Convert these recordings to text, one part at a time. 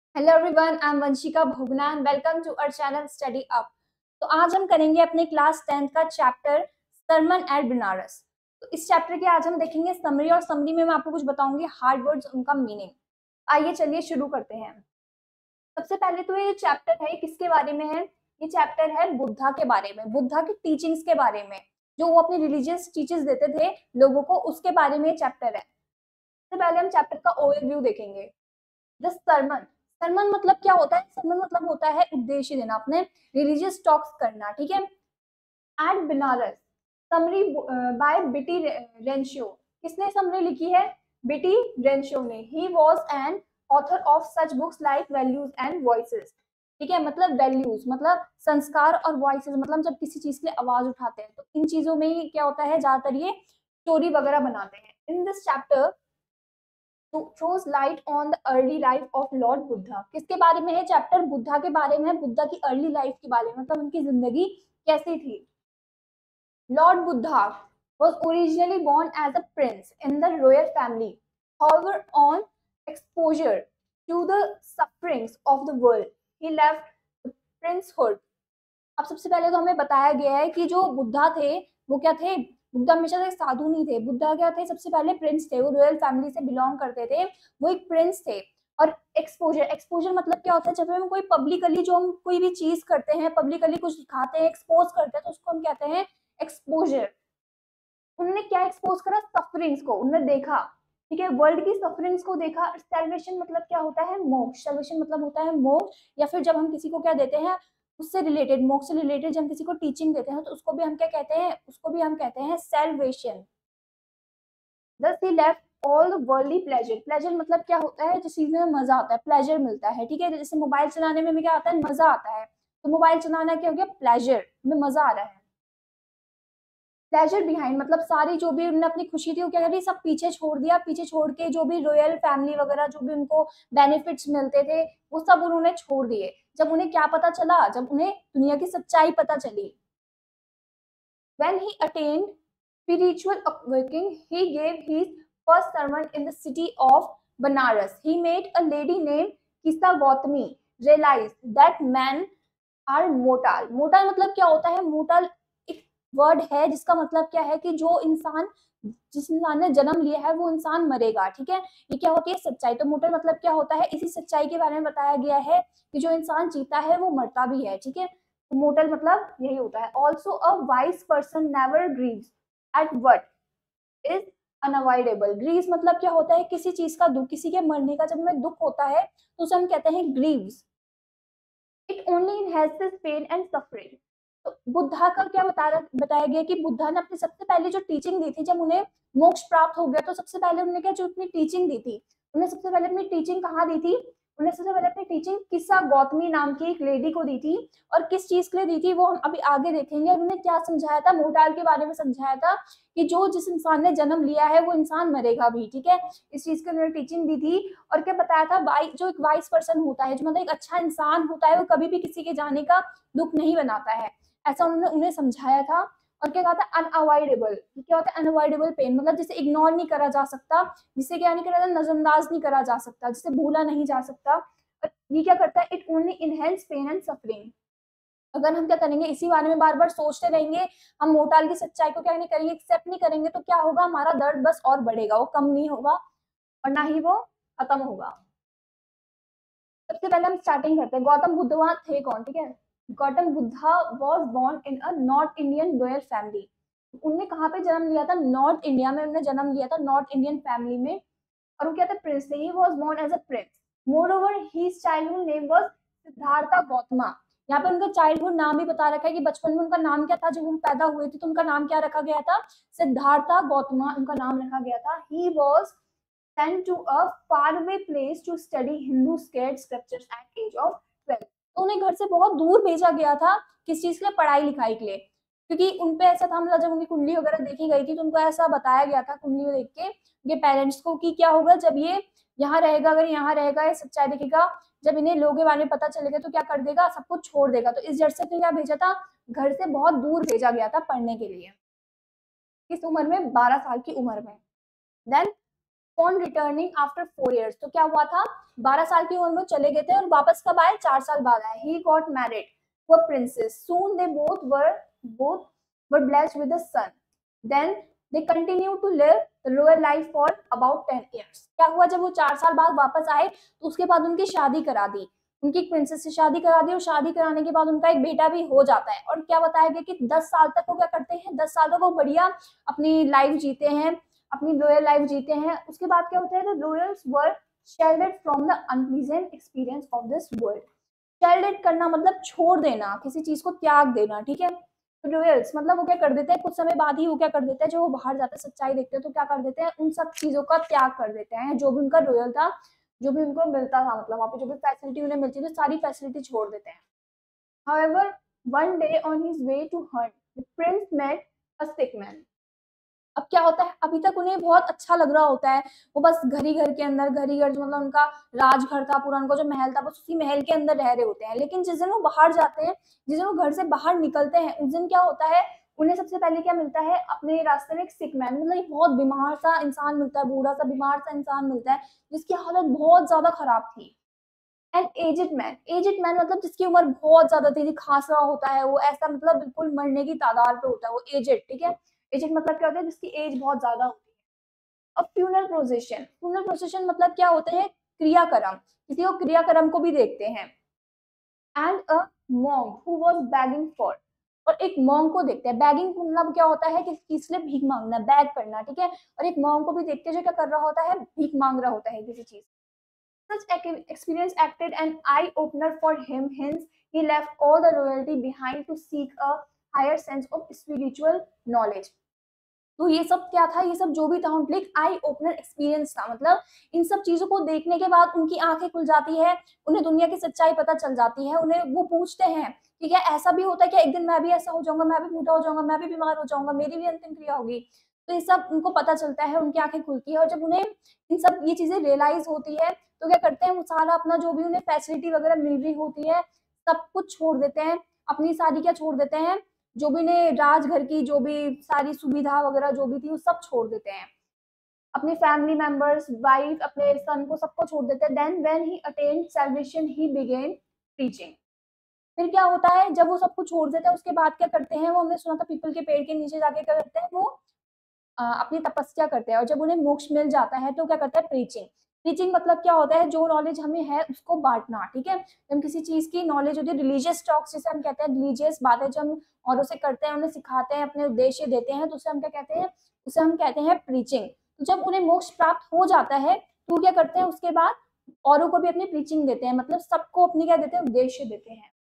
Hello everyone, I am Vanshika Bhogna and welcome to our channel study up. तो आज हम करेंगे अपने क्लास 10th का चैप्टर सरमन एट बनारस। तो इस चैप्टर के आज हम देखेंगे समरी, और समरी में मैं आपको कुछ बताऊंगी हार्ड वर्ड्स, उनका मीनिंग। आइए चलिए शुरू करते हैं। सबसे पहले तो ये चैप्टर है किसके बारे में है? ये चैप्टर है बुद्धा के बारे में, बुद्धा की टीचिंग्स के बारे में, जो वो अपनी रिलीजियस टीचिंग्स देते थे लोगों को, उसके बारे में ये चैप्टर है। सबसे पहले हम चैप्टर का ओवरव्यू देखेंगे। द सरमन, सरमन मतलब क्या होता है? सरमन मतलब होता है उद्देश्य देना, अपने रिलीजियस टॉक्स करना, ठीक है। एट बनारस, समरी बाय बिटी रेंशियो। किसने समरी लिखी है? बिटी रेंशियो ने। He was an author of such books like values and voices. ठीक है, मतलब वैल्यूज मतलब संस्कार, और वॉइसेस मतलब जब किसी चीज के लिए आवाज उठाते हैं, तो इन चीजों में ही क्या होता है, ज्यादातर ये स्टोरी वगैरह बनाते हैं। In this chapter throws light on the early life of lord Buddha. किसके बारे में है चैप्टर? बुद्धा के बारे में है, बुद्धा की अर्ली लाइफ के बारे में, मतलब उनकी जिंदगी कैसी थी। Lord Buddha was originally born as a prince in the royal family. However, on exposure to the sufferings of the world, he left the princehood. अब सबसे पहले तो हमें बताया गया है कि जो बुद्धा थे वो क्या थे? बुद्धा हमेशा से साधु नहीं थे। बुद्धा क्या थे? सबसे पहले प्रिंस थे, वो रॉयल फैमिली से बिलोंग करते थे, वो एक प्रिंस थे। और एक्सपोजर, एक्सपोजर मतलब क्या होता है? जब हम कोई पब्लिकली, जो हम कोई भी चीज करते हैं, पब्लिकली कुछ दिखाते हैं, एक्सपोज करते हैं, तो उसको हम कहते हैं एक्सपोजर। उन्होंने क्या एक्सपोज करा? सफरिंग्स को उन्होंने देखा, ठीक है, वर्ल्ड की सफरिंग्स को देखा। सैल्वेशन मतलब क्या होता है? मोक्ष। सैल्वेशन मतलब होता है मोक्ष, या फिर जब हम किसी को क्या देते हैं, उससे रिलेटेड, मोक्ष से रिलेटेड जब हम किसी को टीचिंग देते हैं, तो उसको भी हम क्या कहते हैं? उसको भी हम कहते हैं salvation. Thus he left all the worldly pleasure. Pleasure मतलब क्या होता है? जिस चीज में मजा आता है, प्लेजर मिलता है, ठीक है। जैसे मोबाइल चलाने में क्या आता है? मजा आता है। तो मोबाइल चलाना क्या हो गया? प्लेजर में मजा आ रहा है। प्लेजर बिहाइंड मतलब सारी जो भी उन्होंने अपनी खुशी थी वो क्या करी, सब पीछे छोड़ दिया। पीछे छोड़ के जो भी रॉयल फैमिली वगैरह, जो भी उनको बेनिफिट्स मिलते थे, वो सब उन्होंने छोड़ दिए। जब उन्हें क्या पता चला? जब उन्हें दुनिया की सच्चाई पता चली। When he attained spiritual awakening, he gave his first sermon in the city of Banaras. He made a lady named Kisa Gautami realize that men are mortal. Mortal मतलब क्या होता है? mortal एक वर्ड है जिसका मतलब क्या है कि जो इंसान, जिस इंसान ने जन्म लिया है वो इंसान मरेगा, ठीक है। ये क्या होती है? सच्चाई। तो मोटल मतलब क्या होता है? इसी सच्चाई के बारे में बताया गया है कि जो इंसान जीता है वो मरता भी है, ठीक है। तो मोटल मतलब यही होता है। Also a wise person never grieves at what is unavoidable. Grieves मतलब क्या होता है? किसी चीज का दुख, किसी के मरने का जब हमें दुख होता है तो उसे हम कहते हैं grieves. It only enhances pain and suffering. तो बुद्धा का क्या बताया गया कि बुद्धा ने अपनी सबसे पहले जो टीचिंग दी थी, जब उन्हें मोक्ष प्राप्त हो गया, तो सबसे पहले उन्होंने क्या, जो अपनी टीचिंग दी थी, उन्हें सबसे पहले अपनी टीचिंग कहाँ दी थी? उन्हें सबसे पहले अपनी टीचिंग किस्सा गौतमी नाम की एक लेडी को दी थी। और किस चीज के लिए दी थी वो हम अभी आगे देखेंगे। उन्होंने क्या समझाया था? मोटाल के बारे में समझाया था कि जो जिस इंसान ने जन्म लिया है वो इंसान मरेगा भी, ठीक है। इस चीज की उन्होंने टीचिंग दी थी। और क्या बताया था? जो एक वाइस पर्सन होता है, जो मतलब एक अच्छा इंसान होता है, वो कभी भी किसी के जाने का दुख नहीं बनाता है, ऐसा उन्होंने उन्हें समझाया था। और क्या कहा था? अनअवॉइडेबल। क्या होता है अनअवॉइडेबल पेन? मतलब जिसे इग्नोर नहीं करा जा सकता, जिसे क्या नहीं करा जा, नजरअंदाज नहीं करा जा सकता, जिसे भूला नहीं जा सकता। और ये क्या करता है? It only enhances pain and suffering. अगर हम क्या करेंगे, इसी बारे में बार बार सोचते रहेंगे, हम मोटाल की सच्चाई को क्या नहीं करेंगे, एक्सेप्ट नहीं करेंगे, तो क्या होगा? हमारा दर्द बस और बढ़ेगा, वो कम नहीं होगा और ना ही वो खत्म होगा। सबसे पहले हम स्टार्टिंग करते हैं। गौतम बुद्ध वहां थे कौन, ठीक है। Gautam Buddha was born in a north Indian royal family. उनने कहाँ पे जन्म लिया था? नॉर्थ इंडिया में उन्होंने जन्म लिया था, नॉर्थ इंडियन फैमिली में। और वो क्या था? प्रिंस थे। He was born as a prince. Moreover his childhood name was Siddhartha Gautama. यहाँ पे उनका चाइल्डहुड नाम भी बता रखा है कि बचपन में उनका नाम क्या था, जब वो पैदा हुए थे तो उनका नाम क्या रखा गया था? सिद्धार्था गौतमा उनका नाम रखा गया था। He was sent to a faraway place to study Hindu sacred scriptures at age of 12। तो उन्हें घर से बहुत दूर भेजा गया था, किस चीज के लिए? पढ़ाई लिखाई के लिए। क्योंकि उनपे ऐसा था, मतलब जब उनकी कुंडली वगैरह देखी गई थी तो उनको ऐसा बताया गया था कुंडली को देख के उनके पेरेंट्स को कि क्या होगा जब ये यहाँ रहेगा, अगर यहाँ रहेगा, ये सच्चाई देखेगा, जब इन्हें लोगों के बारे में पता चलेगा तो क्या कर देगा? सब कुछ छोड़ देगा। तो इस जड़ से क्या भेजा था? घर से बहुत दूर भेजा गया था पढ़ने के लिए। किस उम्र में? 12 साल की उम्र में। Then on returning after 4 years, तो क्या हुआ था, 12 साल की उम्र में चले गए थे और वापस कब आए, 4 साल बाद आए. He got married to a princess. Soon they both were blessed with a son. Then they continue to live the royal life for about 10 years. क्या हुआ, जब वो 4 साल बाद वापस आए तो उसके बाद उनकी शादी करा दी, उनकी एक प्रिंसेस से शादी करा दी और शादी कराने के बाद उनका एक बेटा भी हो जाता है. और क्या बताया गया कि 10 साल तक वो क्या करते हैं, 10 साल तक वो बढ़िया अपनी लाइफ जीते हैं, अपनी रॉयल लाइफ जीते हैं. उसके बाद क्या होता है, the royals were shielded from the unpleasant experience of this world. Shielded करना मतलब छोड़ देना, किसी चीज को त्याग देना, ठीक है. रॉयल्स मतलब वो क्या कर देते हैं, कुछ समय बाद ही वो क्या कर देते हैं, जो वो बाहर जाते हैं सच्चाई देखते हैं तो क्या कर देते हैं, उन सब चीजों का त्याग कर देते हैं जो भी उनका रॉयल था, जो भी उनको मिलता था, मतलब वहाँ पे जो भी फैसिलिटी उन्हें मिलती थी सारी फैसिलिटी छोड़ देते हैं. However, one day on his way to hunt, the prince met a sick man. अब क्या होता है, अभी तक उन्हें बहुत अच्छा लग रहा होता है, वो बस घर ही घर के अंदर, घर ही घर जो मतलब उनका राजघर था पूरा, उनका जो महल था बस उसी महल के अंदर रह रहे होते हैं. लेकिन जिस दिन वो बाहर जाते हैं, जिस दिन वो घर से बाहर निकलते हैं, उस दिन क्या होता है, उन्हें सबसे पहले क्या मिलता है, अपने रास्ते में एक सिक मैन, मतलब एक बहुत बीमार सा इंसान मिलता है, बूढ़ा सा बीमार सा इंसान मिलता है जिसकी हालत बहुत ज्यादा खराब थी. एंड एजेड मैन मतलब जिसकी उम्र बहुत ज्यादा थी, खांस रहा होता है वो, ऐसा मतलब बिल्कुल मरने की तादाद पे होता है वो, एजेड, ठीक है. एजेड मतलब क्या होता है, जिसकी एज बहुत ज्यादा होती है. अब फ्यूनरल प्रोसेशन मतलब क्या होता है, क्रियाक्रम, किसी को क्रियाक्रम को भी देखते हैं. And a monk who was begging for, और एक मॉन्क को देखते हैं. बैगिंग मतलब क्या होता है, किसी चीज के लिए भीख मांगना, बैग करना, ठीक है. और एक मॉन्क को भी देखते हैं जो क्या कर रहा होता है, भीख मांग रहा होता है किसी चीज. Such experience acted an eye-opener for him, hence he left all the royalty behind to seek a higher sense of spiritual knowledge. तो ये सब क्या था, ये सब जो भी था उनके लिए आई ओपनर एक्सपीरियंस था. मतलब इन सब चीजों को देखने के बाद उनकी आंखें खुल जाती है, उन्हें दुनिया की सच्चाई पता चल जाती है. उन्हें वो पूछते हैं कि क्या ऐसा भी होता है, क्या एक दिन मैं भी ऐसा हो जाऊंगा, मैं भी बूढ़ा हो जाऊंगा, मैं भी बीमार हो जाऊंगा, मेरी भी अंतिम क्रिया होगी. तो ये सब उनको पता चलता है, उनकी आंखें खुलती है. और जब उन्हें इन सब ये चीजें रियलाइज होती है तो क्या करते हैं, वो सारा अपना जो भी उन्हें फैसिलिटी वगैरह मिल रही होती है सब कुछ छोड़ देते हैं. अपनी सारी क्या छोड़ देते हैं, जो भी ने राजघर की जो भी सारी सुविधा वगैरह जो भी थी वो सब छोड़ देते हैं. अपने फैमिली मेंबर्स, वाइफ, अपने सन को, सबको छोड़ देते हैं. Then when he attained salvation he began preaching. फिर क्या होता है, जब वो सब कुछ छोड़ देते हैं उसके बाद क्या करते हैं, वो हमने सुना था पीपल के पेड़ के नीचे जाके क्या करते हैं, वो अपनी तपस्या करते हैं. और जब उन्हें मोक्ष मिल जाता है तो क्या करता है, प्रीचिंग. प्रीचिंग मतलब क्या होता है, जो नॉलेज हमें है उसको बांटना, ठीक है. हम किसी चीज की नॉलेज होती है, रिलीजियस टॉक्स जिसे हम कहते हैं, रिलीजियस बातें जो हम औरों से करते हैं, उन्हें सिखाते हैं, अपने उद्देश्य देते हैं, तो उसे हम क्या कहते हैं, उसे हम कहते हैं प्रीचिंग. तो जब उन्हें मोक्ष प्राप्त हो जाता है तो क्या करते हैं, उसके बाद औरों को भी अपनी प्रीचिंग देते हैं, मतलब सबको अपनी क्या देते हैं, उद्देश्य देते हैं.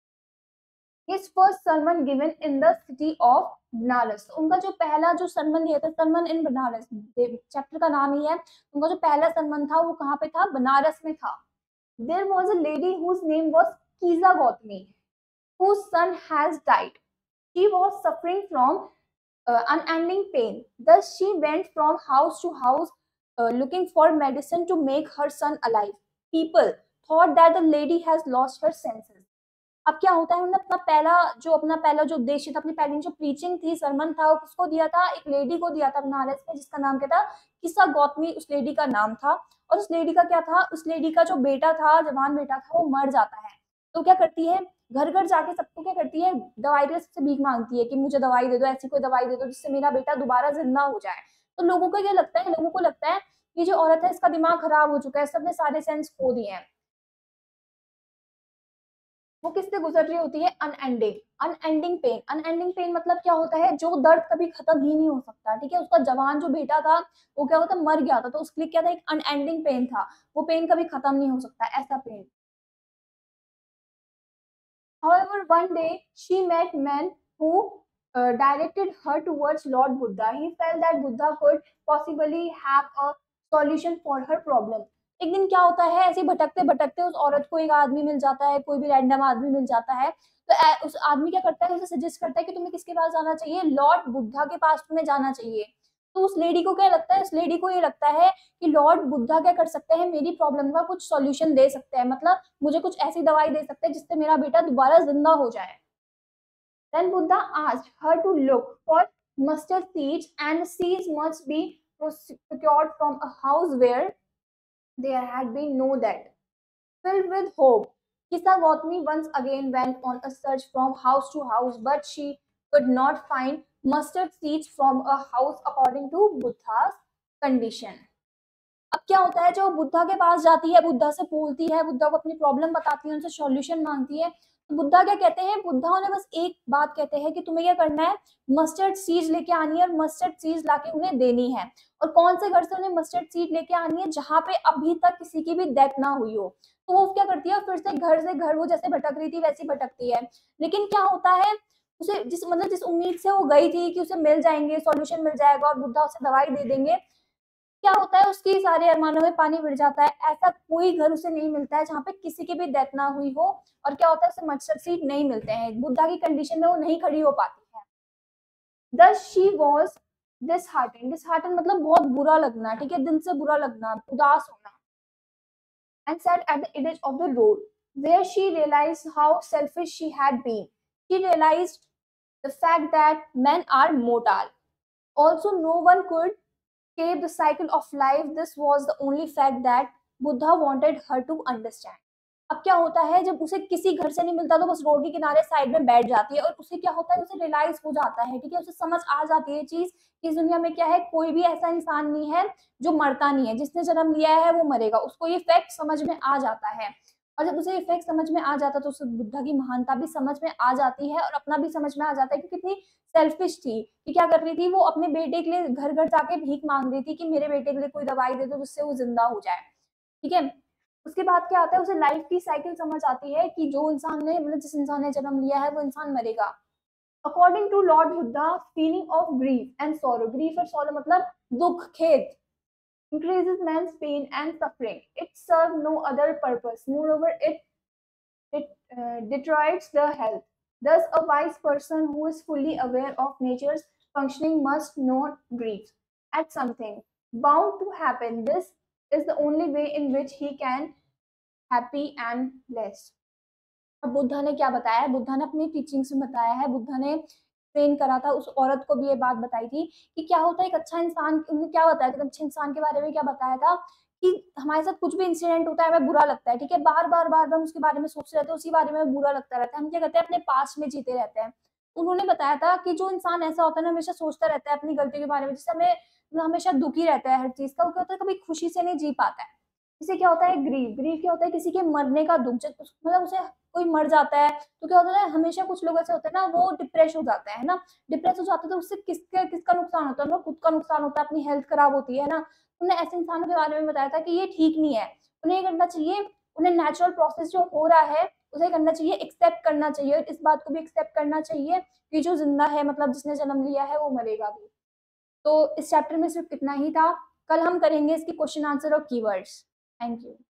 His first sermon given in the city of Banaras. उनका जो पहला जो सरमन दिया था, सरमन इन बनारस, चैप्टर का नाम ही है. उनका जो पहला सरमन था वो कहाँ पे था, बनारस में था. There was a lady whose name was Kiza Gautami, whose son has died. She was suffering from unending pain. Thus she went from house to house looking for medicine to make her son alive. People thought that the lady has lost her senses. अब क्या होता है, उन्होंने अपना पहला जो उद्देश्य था, अपनी पहली जो प्रीचिंग थी, सरमन था, वो किसको दिया था, एक लेडी को दिया था बनारस में, जिसका नाम क्या था, किस्सा गौतमी उस लेडी का नाम था. और उस लेडी का क्या था, उस लेडी का जो बेटा था, जवान बेटा था, वो मर जाता है. तो क्या करती है, घर घर जाके सबको क्या करती है, दवाई के सबसे भीख मांगती है कि मुझे दवाई दे दो, ऐसी कोई दवाई दे दो जिससे मेरा बेटा दोबारा जिंदा हो जाए. तो लोगों को क्या लगता है, लोगों को लगता है कि जो औरत है इसका दिमाग खराब हो चुका है, सबने सारे सेंस खो दिए हैं. वो किससे गुजर रही होती है, अनएंडिंग पेन मतलब क्या होता है, जो दर्द कभी खत्म ही नहीं हो सकता, ठीक है. उसका जवान जो बेटा था वो क्या होता, मर गया था, तो उसके लिए क्या था, एक अनएंडिंग पेन था, वो पेन कभी खत्म नहीं हो सकता, ऐसा pain. However, one day she met men who directed her towards Lord Buddha. He felt that Buddha could possibly have a solution for her problem. एक दिन क्या होता है, ऐसे भटकते भटकते उस औरत को एक आदमी मिल जाता है, कोई भी रैंडम आदमी मिल जाता है. तो उस आदमी क्या करता है, उसे सजेस्ट करता है कि तुम्हें किसके पास जाना चाहिए, लॉर्ड बुद्धा के पास तुम्हें जाना चाहिए. तो उस लेडी को क्या लगता है, उस लेडी को ये लगता है कि लॉर्ड बुद्धा क्या कर सकते हैं, मेरी प्रॉब्लम का कुछ सॉल्यूशन दे सकते हैं, मतलब मुझे कुछ ऐसी दवाई दे सकते हैं जिससे मेरा बेटा दोबारा जिंदा हो जाए. Then Buddha asked her to look for mustard seeds and seeds must be procured from a house where there had been no dead. Filled with hope, Kisa Gautami once again went on a search from house to house, but she could not find mustard seeds from a house according to Buddha's condition. अब क्या होता है, जो बुद्धा के पास जाती है, बुद्धा से बोलती है, बुद्धा को अपनी प्रॉब्लम बताती है, उनसे सॉल्यूशन मांगती है, तो बुद्धा क्या कहते हैं, बुद्धा उन्हें बस एक बात कहते हैं कि तुम्हें क्या करना है, मस्टर्ड सीड्स लेके आनी है और मस्टर्ड सीड्स लाके उन्हें देनी है। और कौन से घर से उन्हें मस्टर्ड सीड लेके आनी है, जहां पे अभी तक किसी की भी डेथ ना हुई हो। तो वो क्या करती है, फिर से घर वो जैसे भटक रही थी वैसी भटकती है। लेकिन क्या होता है, उसे जिस उम्मीद से वो गई थी कि उसे मिल जाएंगे, सॉल्यूशन मिल जाएगा और बुद्धा उसे दवाई दे देंगे, क्या होता है, उसकी सारे अरमानों में पानी फिर जाता है। ऐसा कोई घर उसे नहीं मिलता है जहाँ पे किसी की भी डेथ ना हुई हो। और क्या होता है, उसे मस्टर्ड सीड नहीं मिलते हैं, बुद्धा की कंडीशन में वो नहीं खड़ी हो पाती है। Thus she was disheartened. Disheartened मतलब बहुत बुरा लगना, ठीक है, दिल से बुरा लगना, उदास होना। And sat at the edge of the road, where she realized how selfish she had been. She realized the fact that men are mortal. Also, no one could escape the cycle of life. This was the only fact that Buddha wanted her to understand. अब क्या होता है, जब उसे किसी घर से नहीं मिलता तो बस रोड के किनारे साइड में बैठ जाती है और उसे क्या होता है, उसे रियलाइज हो जाता है, ठीक है, उसे समझ आ जाती है चीज, इस दुनिया में क्या है, कोई भी ऐसा इंसान नहीं है जो मरता नहीं है, जिसने जन्म लिया है वो मरेगा, उसको ये फैक्ट समझ में आ जाता है। और जब उसे ये फैक्ट समझ में आ जाता है तो उसे बुद्धा की महानता भी समझ में आ जाती है और अपना भी समझ में आ जाता है कि कितनी सेल्फिश थी, कि क्या कर रही थी, वो अपने बेटे के लिए घर घर जाके भीख मांग रही थी कि मेरे बेटे के लिए कोई दवाई दे दो जिससे वो जिंदा हो जाए, ठीक है। उसके बाद क्या आता है, उसे लाइफ की साइकिल समझ आती है कि जो इंसान ने मतलब जिस इंसान ने जन्म लिया है वो इंसान मरेगा। According to lord Buddha, feeling of grief and sorrow, grief और सॉरो मतलब दुख, खेद, increases man's pain and suffering. It serves no other purpose. Moreover, it deteriorates the health. Thus, a wise person who is fully aware of nature's functioning must not grieve at something bound to happen. This is the only way in which he can happy and blessed. अब बुद्धा ने क्या बताया है, बुद्धा ने अपनी teachings में बताया है, बुद्धा ने ट्रेन करा था, उस औरत को भी ये बात बताई थी कि क्या होता है एक अच्छा इंसान, उन्होंने क्या बताया था, अच्छे इंसान के बारे में क्या बताया था कि हमारे साथ कुछ भी इंसिडेंट होता है हमें बुरा लगता है, ठीक है, बार बार उसके बारे में सोचते रहते हैं, उसी बारे में बुरा लगता रहता है, हम क्या करते हैं, अपने पास्ट में जीते रहते हैं। उन्होंने बताया था कि जो इंसान ऐसा होता है ना, हमेशा सोचता रहता है अपनी गलती के बारे में, जिससे हमें हमेशा दुखी रहता है हर चीज का, वो क्या होता है, कभी खुशी से नहीं जी पाता है। इसे क्या होता है, ग्रीफ, ग्रीफ क्या होता है, किसी के मरने का दुख, जब मतलब उसे कोई मर जाता है तो क्या होता है, हमेशा कुछ लोग ऐसे होते हैं ना, वो डिप्रेस हो जाते हैं ना, डिप्रेस हो जाते हैं तो उससे किसका नुकसान होता है, उनको खुद का नुकसान होता है, अपनी हेल्थ खराब होती है ना। उन्हें ऐसे इंसानों के बारे में बताया था कि ये ठीक नहीं है, उन्हें ये करना चाहिए, उन्हें नेचुरल प्रोसेस जो हो रहा है उसे करना चाहिए, एक्सेप्ट करना चाहिए, इस बात को भी एक्सेप्ट करना चाहिए कि जो जिंदा है मतलब जिसने जन्म लिया है वो मरेगा भी। तो इस चैप्टर में सिर्फ इतना ही था, कल हम करेंगे इसकी क्वेश्चन आंसर और कीवर्ड्स। Thank you.